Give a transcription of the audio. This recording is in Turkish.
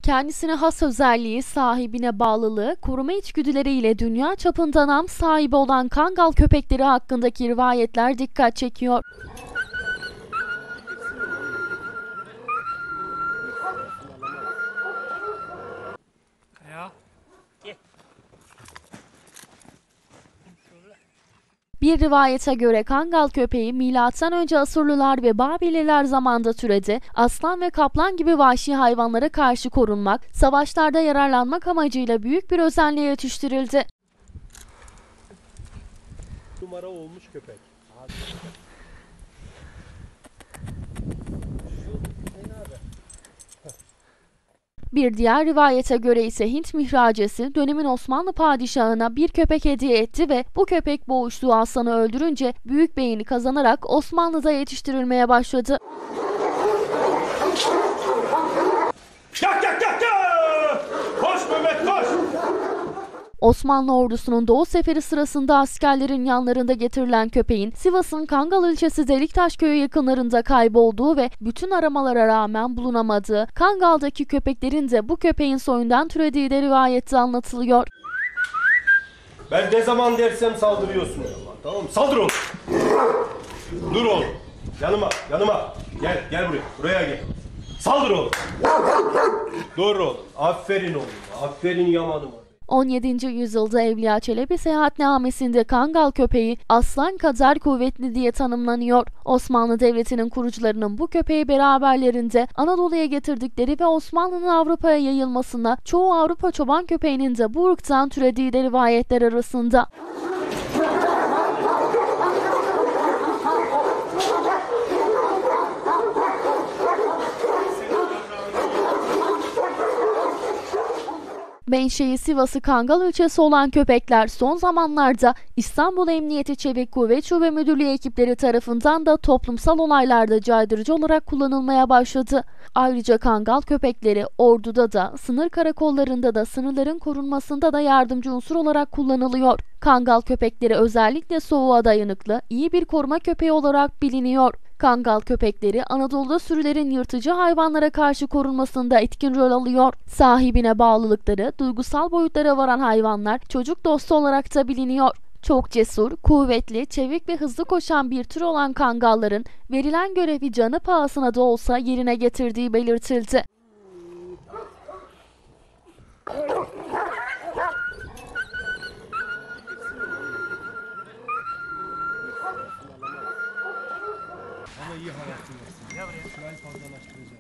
Kendisine has özelliği, sahibine bağlılığı, koruma içgüdüleriyle dünya çapında nam sahibi olan Kangal köpekleri hakkındaki rivayetler dikkat çekiyor. Bir rivayete göre Kangal köpeği M.Ö. Asurlular ve Babililer zamanında türedi, aslan ve kaplan gibi vahşi hayvanlara karşı korunmak, savaşlarda yararlanmak amacıyla büyük bir özenle yetiştirildi. Numara olmuş köpek. Bir diğer rivayete göre ise Hint mihracesi dönemin Osmanlı padişahına bir köpek hediye etti ve bu köpek boğuştuğu aslanı öldürünce büyük beğeni kazanarak Osmanlı'da yetiştirilmeye başladı. Yak yak yak yak! Koş Mehmet koş! Osmanlı ordusunun Doğu Seferi sırasında askerlerin yanlarında getirilen köpeğin Sivas'ın Kangal ilçesi Deliktaş köyü yakınlarında kaybolduğu ve bütün aramalara rağmen bulunamadığı, Kangal'daki köpeklerin de bu köpeğin soyundan türediği de rivayette anlatılıyor. Ben ne zaman dersem saldırıyorsun. Tamam mı? Saldır oğlum. Dur oğlum. Yanıma. Gel buraya gel. Saldır oğlum. Dur oğlum. Aferin oğlum. Aferin yamanım. 17. yüzyılda Evliya Çelebi seyahatnamesinde Kangal köpeği aslan kadar kuvvetli diye tanımlanıyor. Osmanlı Devleti'nin kurucularının bu köpeği beraberlerinde Anadolu'ya getirdikleri ve Osmanlı'nın Avrupa'ya yayılmasına çoğu Avrupa çoban köpeğinin de bu ırktan türediği de rivayetler arasında. Menşei Sivas'ı Kangal ilçesi olan köpekler son zamanlarda İstanbul Emniyeti Çevik Kuvvet Şube Müdürlüğü ekipleri tarafından da toplumsal olaylarda caydırıcı olarak kullanılmaya başladı. Ayrıca Kangal köpekleri orduda da, sınır karakollarında da, sınırların korunmasında da yardımcı unsur olarak kullanılıyor. Kangal köpekleri özellikle soğuğa dayanıklı, iyi bir koruma köpeği olarak biliniyor. Kangal köpekleri Anadolu'da sürülerin yırtıcı hayvanlara karşı korunmasında etkin rol alıyor. Sahibine bağlılıkları, duygusal boyutlara varan hayvanlar çocuk dostu olarak da biliniyor. Çok cesur, kuvvetli, çevik ve hızlı koşan bir tür olan kangalların verilen görevi canı pahasına da olsa yerine getirdiği belirtildi. Ama iyi hayatın olsun. Şurayı fazlalaştıracağım.